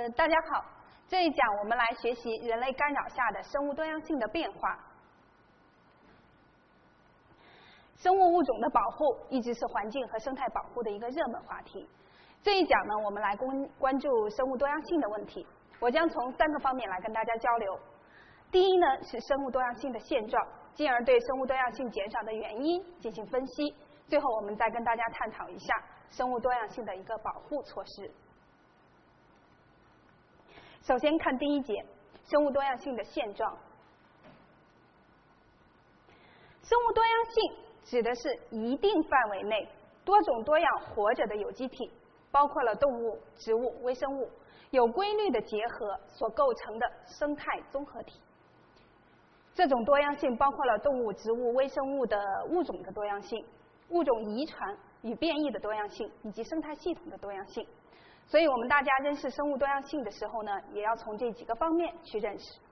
大家好，这一讲我们来学习人类干扰下的生物多样性的变化。生物物种的保护一直是环境和生态保护的一个热门话题。这一讲呢，我们来关注生物多样性的问题。我将从3个方面来跟大家交流。第一呢，是生物多样性的现状，进而对生物多样性减少的原因进行分析。最后我们再跟大家探讨一下生物多样性的一个保护措施。首先看第一节，生物多样性的现状。生物多样性指的是一定范围内多种多样活着的有机体，包括了动物、植物、微生物，有规律的结合所构成的生态综合体。这种多样性包括了动物、植物、微生物的物种的多样性、物种遗传与变异的多样性，以及生态系统的多样性。所以我们大家认识生物多样性的时候呢，也要从这几个方面去认识。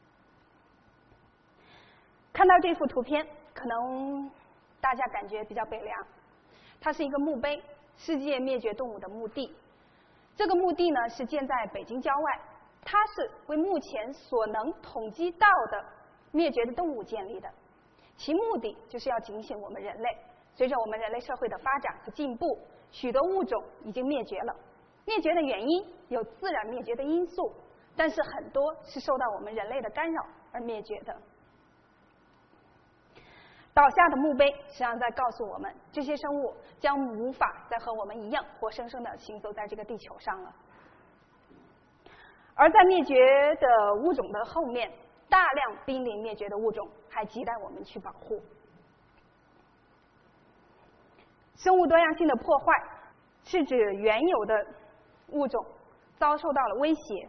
看到这幅图片，可能大家感觉比较悲凉。它是一个墓碑，世界灭绝动物的墓地。这个墓地呢是建在北京郊外，它是为目前所能统计到的灭绝的动物建立的。其目的就是要警醒我们人类，随着我们人类社会的发展和进步，许多物种已经灭绝了。灭绝的原因有自然灭绝的因素，但是很多是受到我们人类的干扰而灭绝的。倒下的墓碑实际上在告诉我们，这些生物将无法再和我们一样活生生地行走在这个地球上了。而在灭绝的物种的后面，大量濒临灭绝的物种还亟待我们去保护。生物多样性的破坏是指原有的物种遭受到了威胁，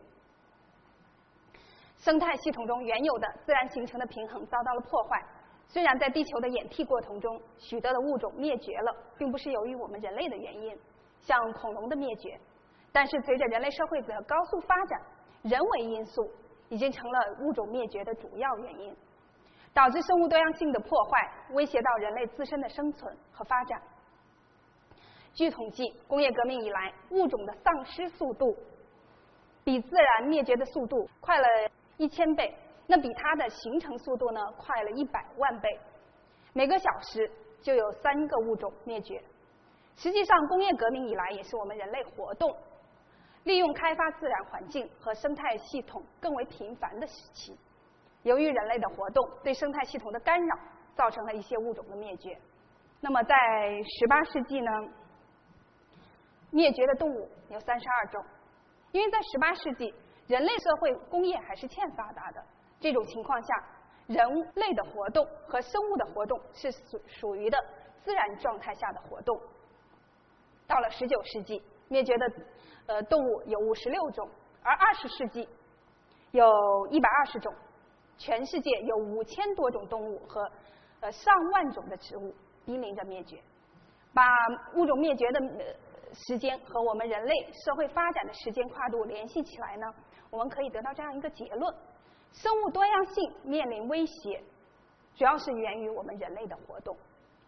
生态系统中原有的自然形成的平衡遭到了破坏。虽然在地球的演替过程中，许多的物种灭绝了，并不是由于我们人类的原因，像恐龙的灭绝，但是随着人类社会的高速发展，人为因素已经成了物种灭绝的主要原因，导致生物多样性的破坏，威胁到人类自身的生存和发展。据统计，工业革命以来，物种的丧失速度比自然灭绝的速度快了1000倍，那比它的形成速度呢快了100万倍。每个小时就有3个物种灭绝。实际上，工业革命以来也是我们人类活动利用开发自然环境和生态系统更为频繁的时期。由于人类的活动对生态系统的干扰，造成了一些物种的灭绝。那么在18世纪呢，灭绝的动物有32种。因为在18世纪，人类社会工业还是欠发达的，这种情况下，人类的活动和生物的活动是属于的自然状态下的活动。到了19世纪，灭绝的动物有56种，而20世纪有120种，全世界有5000多种动物和上万种的植物濒临着灭绝。把物种灭绝的时间和我们人类社会发展的时间跨度联系起来呢，我们可以得到这样一个结论：生物多样性面临威胁，主要是源于我们人类的活动。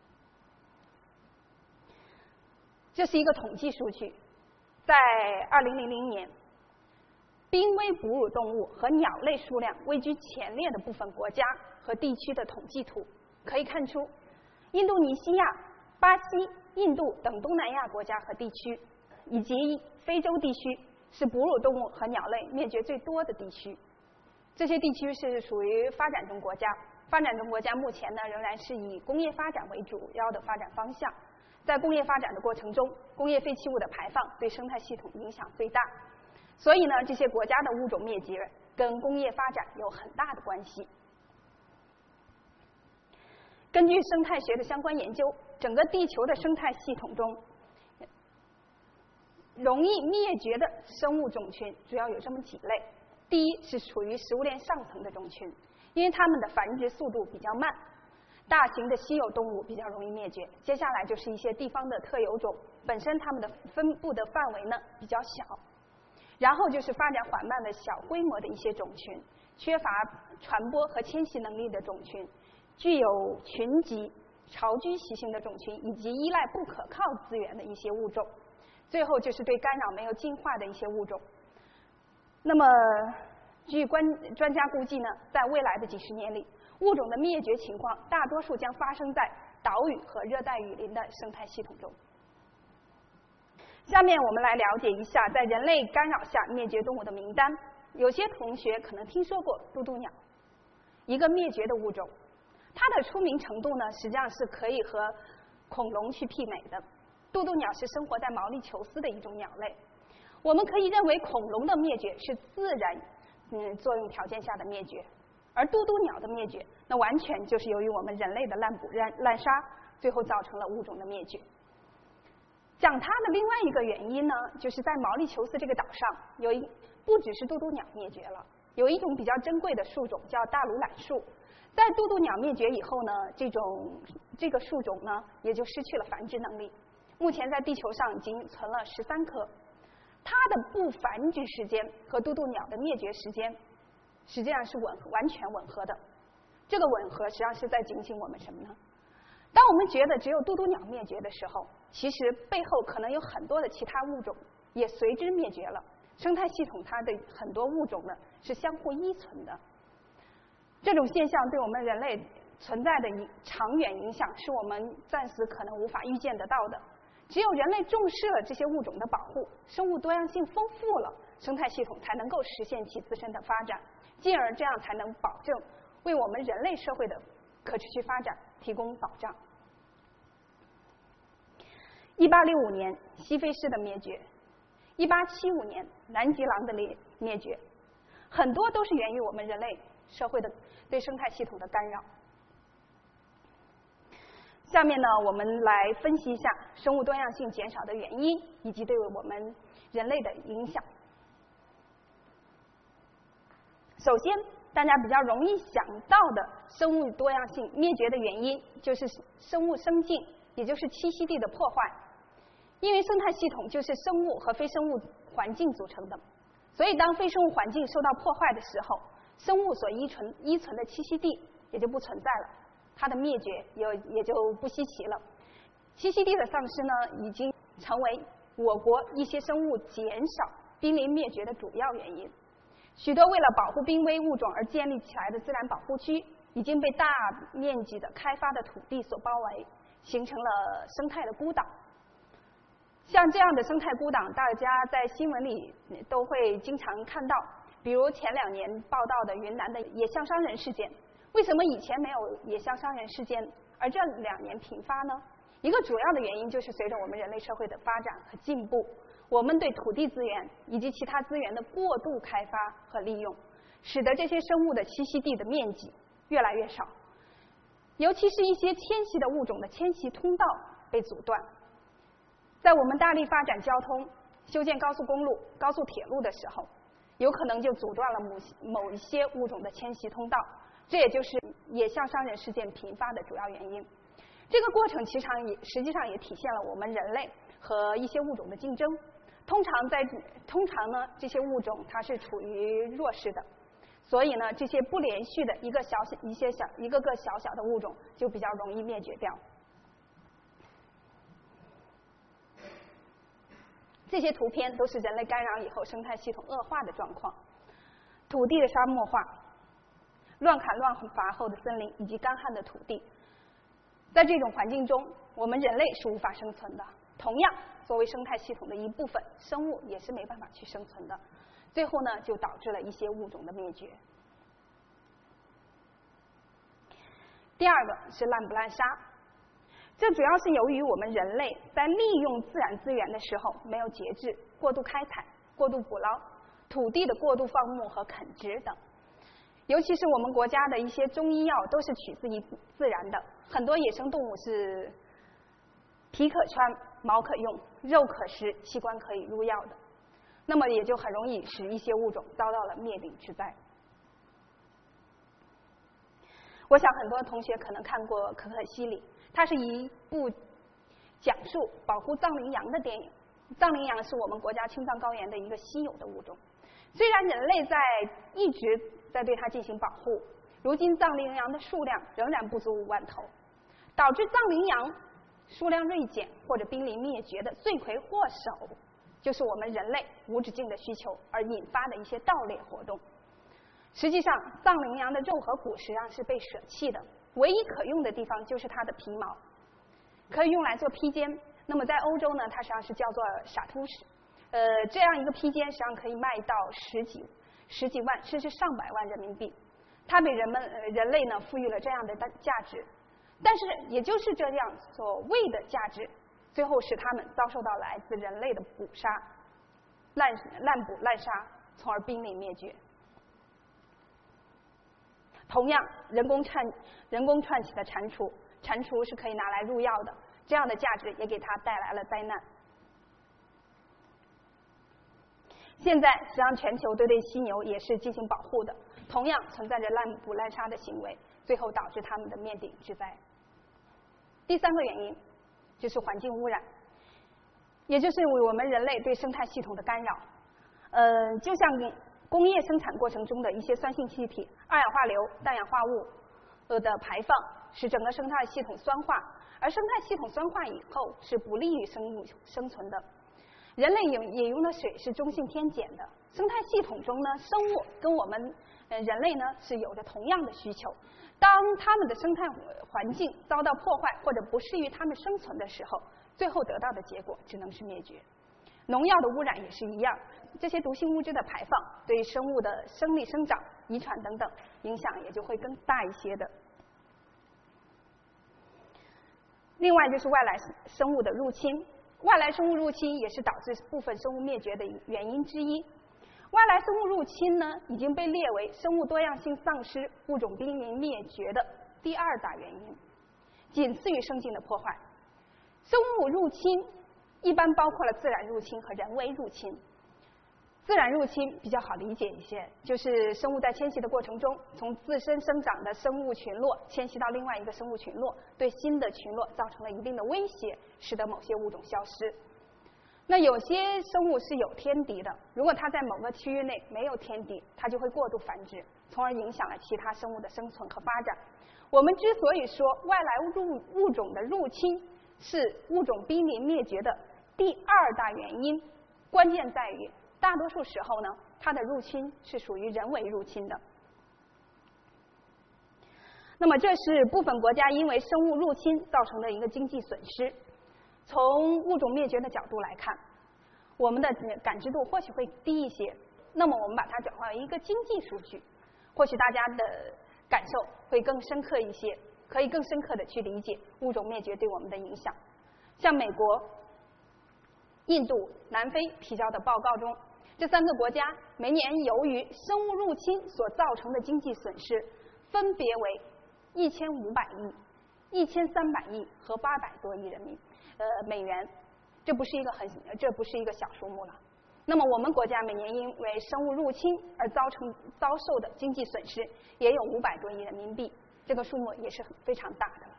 这是一个统计数据，在2000年，濒危哺乳动物和鸟类数量位居前列的部分国家和地区的统计图可以看出，印度尼西亚、巴西、印度等东南亚国家和地区，以及非洲地区是哺乳动物和鸟类灭绝最多的地区。这些地区是属于发展中国家，发展中国家目前呢仍然是以工业发展为主要的发展方向。在工业发展的过程中，工业废弃物的排放对生态系统影响最大，所以呢，这些国家的物种灭绝跟工业发展有很大的关系。根据生态学的相关研究，整个地球的生态系统中，容易灭绝的生物种群主要有这么几类。第一是处于食物链上层的种群，因为它们的繁殖速度比较慢，大型的稀有动物比较容易灭绝。接下来就是一些地方的特有种，本身它们的分布的范围呢比较小。然后就是发展缓慢的小规模的一些种群，缺乏传播和迁徙能力的种群，具有群集、巢居习性的种群，以及依赖不可靠资源的一些物种。最后就是对干扰没有进化的一些物种。 那么，据专家估计呢，在未来的几十年里，物种的灭绝情况大多数将发生在岛屿和热带雨林的生态系统中。下面我们来了解一下在人类干扰下灭绝动物的名单。有些同学可能听说过渡渡鸟，一个灭绝的物种，它的出名程度呢，实际上是可以和恐龙去媲美的。渡渡鸟是生活在毛里求斯的一种鸟类。我们可以认为恐龙的灭绝是自然作用条件下的灭绝，而渡渡鸟的灭绝，那完全就是由于我们人类的滥捕滥杀，最后造成了物种的灭绝。讲它的另外一个原因呢，就是在毛里求斯这个岛上，不只是渡渡鸟灭绝了，有一种比较珍贵的树种叫大鲁榄树。在渡渡鸟灭绝以后呢，这个树种呢也就失去了繁殖能力。目前在地球上已经存了13棵。它的不繁殖时间和渡渡鸟的灭绝时间实际上是完全吻合的。这个吻合实际上是在警醒我们什么呢？当我们觉得只有渡渡鸟灭绝的时候，其实背后可能有很多的其他物种也随之灭绝了。生态系统它的很多物种呢是相互依存的。这种现象对我们人类存在的长远影响是我们暂时可能无法预见得到的。只有人类重视了这些物种的保护，生物多样性丰富了，生态系统才能够实现其自身的发展，进而这样才能保证为我们人类社会的可持续发展提供保障。1865年西非狮的灭绝，1875年南极狼的灭绝，很多都是源于我们人类社会的对生态系统的干扰。下面呢，我们来分析一下生物多样性减少的原因以及对我们人类的影响。首先，大家比较容易想到的生物多样性灭绝的原因，就是生物生境，也就是栖息地的破坏。因为生态系统就是生物和非生物环境组成的，所以当非生物环境受到破坏的时候，生物所依存的栖息地也就不存在了。它的灭绝也就不稀奇了。栖息地的丧失呢，已经成为我国一些生物减少、濒临灭绝的主要原因。许多为了保护濒危物种而建立起来的自然保护区，已经被大面积的开发的土地所包围，形成了生态的孤岛。像这样的生态孤岛，大家在新闻里都会经常看到，比如前2年报道的云南的野象伤人事件。为什么以前没有野象伤人事件，而这2年频发呢？一个主要的原因就是随着我们人类社会的发展和进步，我们对土地资源以及其他资源的过度开发和利用，使得这些生物的栖息地的面积越来越少，尤其是一些迁徙的物种的迁徙通道被阻断。在我们大力发展交通、修建高速公路、高速铁路的时候，有可能就阻断了某一些物种的迁徙通道。这也就是野象伤人事件频发的主要原因。这个过程实际上也体现了我们人类和一些物种的竞争。通常呢，这些物种它是处于弱势的，所以呢，这些不连续的一个个小小的物种就比较容易灭绝掉。这些图片都是人类干扰以后生态系统恶化的状况，土地的沙漠化。乱砍乱伐后的森林以及干旱的土地，在这种环境中，我们人类是无法生存的。同样，作为生态系统的一部分，生物也是没办法去生存的。最后呢，就导致了一些物种的灭绝。第二个是滥捕滥杀，这主要是由于我们人类在利用自然资源的时候没有节制，过度开采、过度捕捞，土地的过度放牧和垦殖等。尤其是我们国家的一些中医药都是取自于自然的，很多野生动物是皮可穿、毛可用、肉可食、器官可以入药的，那么也就很容易使一些物种遭到了灭顶之灾。我想很多同学可能看过《可可西里》，它是一部讲述保护藏羚羊的电影。藏羚羊是我们国家青藏高原的一个稀有的物种。虽然人类一直在对它进行保护，如今藏羚羊的数量仍然不足5万头，导致藏羚羊数量锐减或者濒临灭绝的罪魁祸首就是我们人类无止境的需求而引发的一些盗猎活动。实际上，藏羚羊的肉和骨实际上是被舍弃的，唯一可用的地方就是它的皮毛，可以用来做披肩。那么在欧洲呢，它实际上是叫做傻秃石。这样一个披肩实际上可以卖到十几万甚至上百万人民币，它被人类呢赋予了这样的价值。但是也就是这样所谓的价值，最后使他们遭受到来自人类的捕杀、滥捕滥杀，从而濒临灭绝。同样，人工串起的蟾蜍是可以拿来入药的，这样的价值也给它带来了灾难。现在实际上全球对犀牛也是进行保护的，同样存在着滥捕滥杀的行为，最后导致它们的灭顶之灾。第三个原因就是环境污染，也就是我们人类对生态系统的干扰。就像工业生产过程中的一些酸性气体、二氧化硫、氮氧化物的排放，使整个生态系统酸化，而生态系统酸化以后是不利于生物生存的。人类饮用的水是中性偏碱的，生态系统中呢，生物跟我们人类呢是有着同样的需求。当它们的生态环境遭到破坏或者不适于它们生存的时候，最后得到的结果只能是灭绝。农药的污染也是一样，这些毒性物质的排放对生物的生理生长、遗传等等影响也就会更大一些的。另外就是外来生物的入侵，外来生物入侵也是导致部分生物灭绝的原因之一。外来生物入侵呢，已经被列为生物多样性丧失、物种濒临灭绝的第二大原因，仅次于生境的破坏。生物入侵一般包括了自然入侵和人为入侵。自然入侵比较好理解一些，就是生物在迁徙的过程中，从自身生长的生物群落迁徙到另外一个生物群落，对新的群落造成了一定的威胁，使得某些物种消失。那有些生物是有天敌的，如果它在某个区域内没有天敌，它就会过度繁殖，从而影响了其他生物的生存和发展。我们之所以说外来物种的入侵是物种濒临灭绝的第二大原因，关键在于大多数时候呢，它的入侵是属于人为入侵的。那么这是部分国家因为生物入侵造成的一个经济损失。从物种灭绝的角度来看，我们的感知度或许会低一些，那么我们把它转化为一个经济数据，或许大家的感受会更深刻一些，可以更深刻的去理解物种灭绝对我们的影响。像美国、印度、南非提交的报告中，这三个国家每年由于生物入侵所造成的经济损失分别为1500亿、1300亿和800多亿美元，这不是一个小数目了。那么我们国家每年因为生物入侵而遭受的经济损失也有500多亿人民币，这个数目也是非常大的了。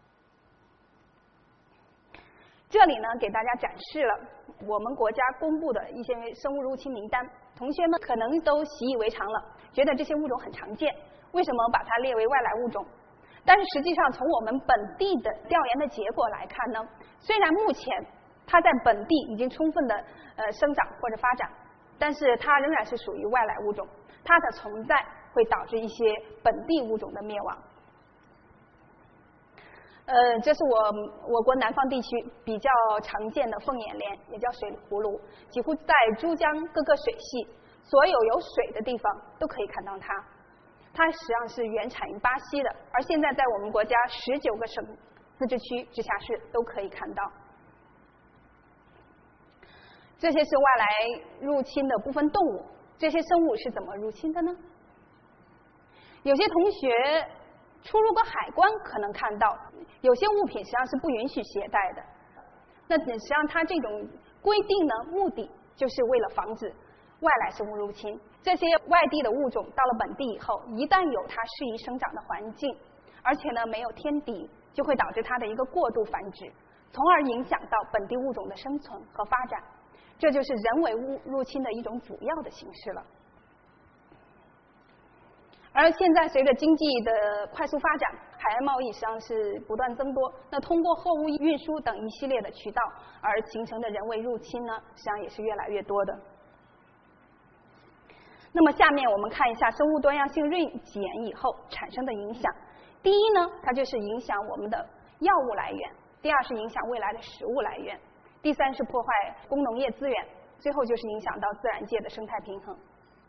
这里呢，给大家展示了我们国家公布的一些生物入侵名单，同学们可能都习以为常了，觉得这些物种很常见，为什么把它列为外来物种？但是实际上，从我们本地的调研的结果来看呢，虽然目前它在本地已经充分的生长或者发展，但是它仍然是属于外来物种，它的存在会导致一些本地物种的灭亡。这是我国南方地区比较常见的凤眼莲，也叫水葫芦，几乎在珠江各个水系所有有水的地方都可以看到它。它实际上是原产于巴西的，而现在在我们国家19个省、自治区、直辖市都可以看到。这些是外来入侵的部分动物，这些生物是怎么入侵的呢？有些同学出入过海关可能看到，有些物品实际上是不允许携带的。那实际上它这种规定呢，目的就是为了防止外来生物入侵。这些外地的物种到了本地以后，一旦有它适宜生长的环境，而且呢没有天敌，就会导致它的一个过度繁殖，从而影响到本地物种的生存和发展。这就是人为入侵的一种主要的形式了。 而现在随着经济的快速发展，海外贸易实际上是不断增多，那通过货物运输等一系列的渠道而形成的人为入侵呢，实际上也是越来越多的。那么下面我们看一下生物多样性锐减以后产生的影响。第一呢，它就是影响我们的药物来源；第二是影响未来的食物来源；第三是破坏工农业资源；最后就是影响到自然界的生态平衡。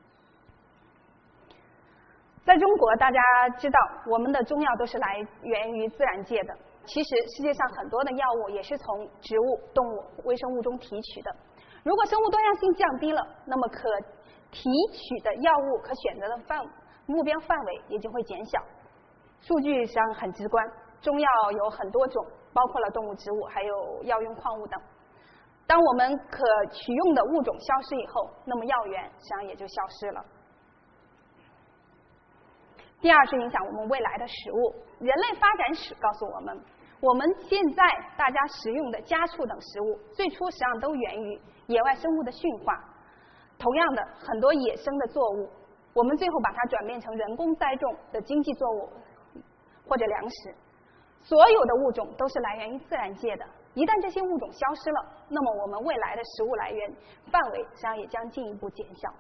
在中国，大家知道我们的中药都是来源于自然界的。其实世界上很多的药物也是从植物、动物、微生物中提取的。如果生物多样性降低了，那么可提取的药物可选择的目标范围也就会减小。数据实际上很直观，中药有很多种，包括了动物、植物，还有药用矿物等。当我们可取用的物种消失以后，那么药源实际上也就消失了。第二是影响我们未来的食物。人类发展史告诉我们，我们现在大家食用的家畜等食物，最初实际上都源于野外生物的驯化。同样的，很多野生的作物，我们最后把它转变成人工栽种的经济作物或者粮食。所有的物种都是来源于自然界的，一旦这些物种消失了，那么我们未来的食物来源范围实际上也将进一步减小。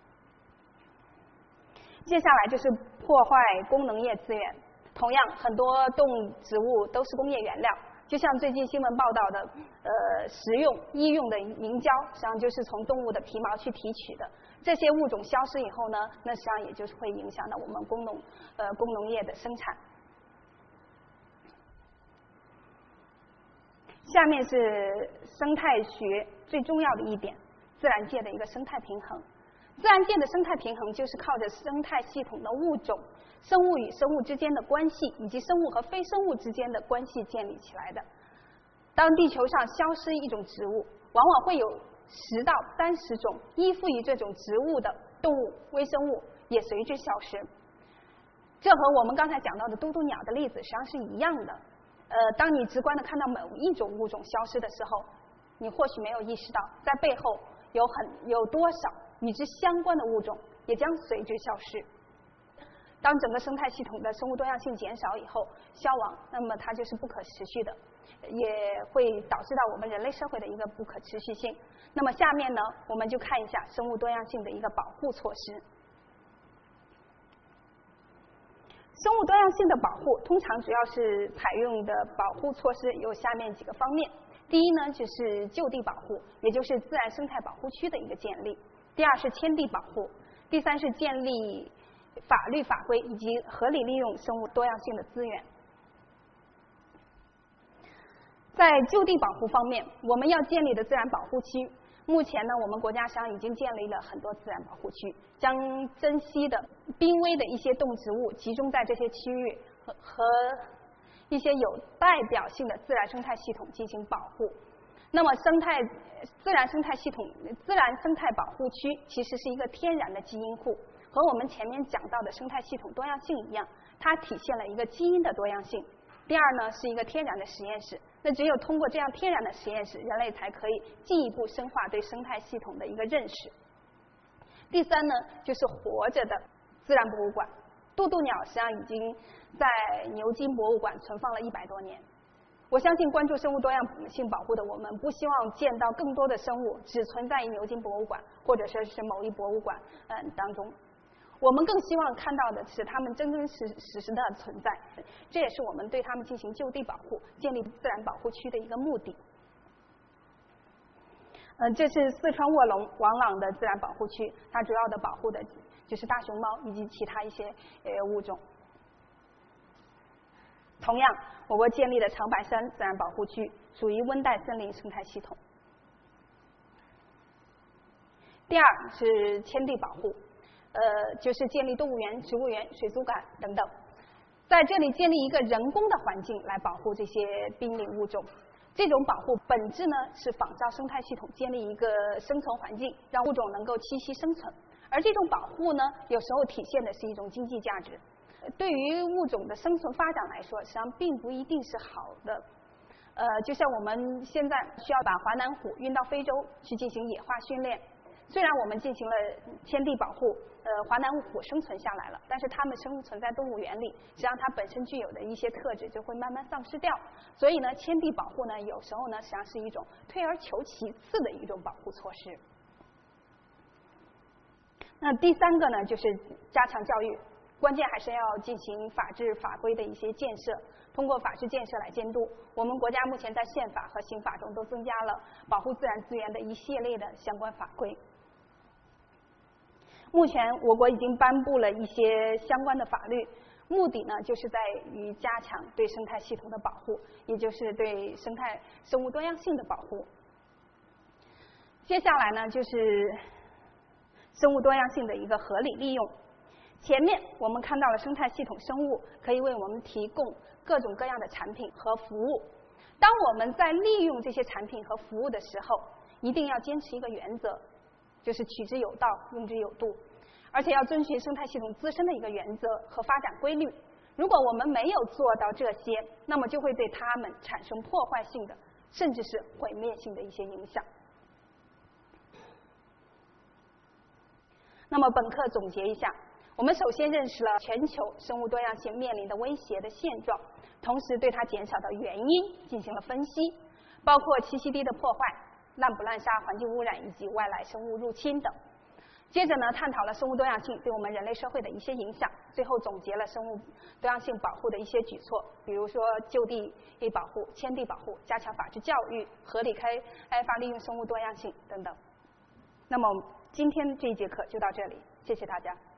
接下来就是破坏工农业资源。同样，很多动植物都是工业原料，就像最近新闻报道的，食用、医用的凝胶，实际上就是从动物的皮毛去提取的。这些物种消失以后呢，那实际上也就是会影响到我们工农业的生产。下面是生态学最重要的一点，自然界的一个生态平衡。自然界的生态平衡就是靠着生态系统的物种、生物与生物之间的关系，以及生物和非生物之间的关系建立起来的。当地球上消失一种植物，往往会有10到30种依附于这种植物的动物、微生物也随之消失。这和我们刚才讲到的嘟嘟鸟的例子实际上是一样的。当你直观的看到某一种物种消失的时候，你或许没有意识到，在背后有多少与之相关的物种也将随之消失。当整个生态系统的生物多样性减少以后，消亡，那么它就是不可持续的，也会导致到我们人类社会的一个不可持续性。那么下面呢，我们就看一下生物多样性的一个保护措施。生物多样性的保护通常主要是采用的保护措施有下面几个方面。第一呢，就是就地保护，也就是自然生态保护区的一个建立；第二是迁地保护；第三是建立法律法规以及合理利用生物多样性的资源。在就地保护方面，我们要建立的自然保护区，目前呢，我们国家实际上已经建立了很多自然保护区，将珍稀的濒危的一些动植物集中在这些区域和一些有代表性的自然生态系统进行保护。那么自然生态保护区其实是一个天然的基因库，和我们前面讲到的生态系统多样性一样，它体现了一个基因的多样性。第二呢，是一个天然的实验室，那只有通过这样天然的实验室，人类才可以进一步深化对生态系统的一个认识。第三呢，就是活着的自然博物馆。渡渡鸟实际上已经在牛津博物馆存放了100多年。我相信关注生物多样性保护的我们，不希望见到更多的生物只存在于牛津博物馆，或者说是某一博物馆当中。我们更希望看到的是它们真真实实的存在，这也是我们对它们进行就地保护、建立自然保护区的一个目的。这是四川卧龙王朗的自然保护区，它主要的保护的就是大熊猫以及其他一些物种。同样，我国建立的长白山自然保护区属于温带森林生态系统。第二是迁地保护，就是建立动物园、植物园、水族馆等等，在这里建立一个人工的环境来保护这些濒临物种。这种保护本质呢是仿照生态系统建立一个生存环境，让物种能够栖息生存。而这种保护呢，有时候体现的是一种经济价值。对于物种的生存发展来说，实际上并不一定是好的。就像我们现在需要把华南虎运到非洲去进行野化训练， 虽然我们进行了迁地保护，华南虎生存下来了，但是它们生存在动物园里，实际上它本身具有的一些特质就会慢慢丧失掉。所以呢，迁地保护呢，有时候呢，实际上是一种退而求其次的一种保护措施。那第三个呢，就是加强教育，关键还是要进行法治法规的一些建设，通过法治建设来监督。我们国家目前在宪法和刑法中都增加了保护自然资源的一系列的相关法规。目前我国已经颁布了一些相关的法律，目的呢就是在于加强对生态系统的保护，也就是对生物多样性的保护。接下来呢就是生物多样性的一个合理利用。前面我们看到了生态系统生物可以为我们提供各种各样的产品和服务。当我们在利用这些产品和服务的时候，一定要坚持一个原则，就是取之有道，用之有度，而且要遵循生态系统自身的一个原则和发展规律。如果我们没有做到这些，那么就会对它们产生破坏性的，甚至是毁灭性的一些影响。那么本课总结一下，我们首先认识了全球生物多样性面临的威胁的现状，同时对它减少的原因进行了分析，包括栖息地的破坏、滥捕滥杀、环境污染以及外来生物入侵等。接着呢，探讨了生物多样性对我们人类社会的一些影响，最后总结了生物多样性保护的一些举措，比如说就地保护、迁地保护、加强法治教育、合理开发利用生物多样性等等。那么今天这一节课就到这里，谢谢大家。